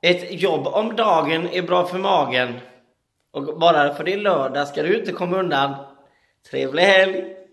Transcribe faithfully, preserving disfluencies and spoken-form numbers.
Ett jobb om dagen är bra för magen. Och bara för det är lördag ska du inte komma undan. Trevlig helg!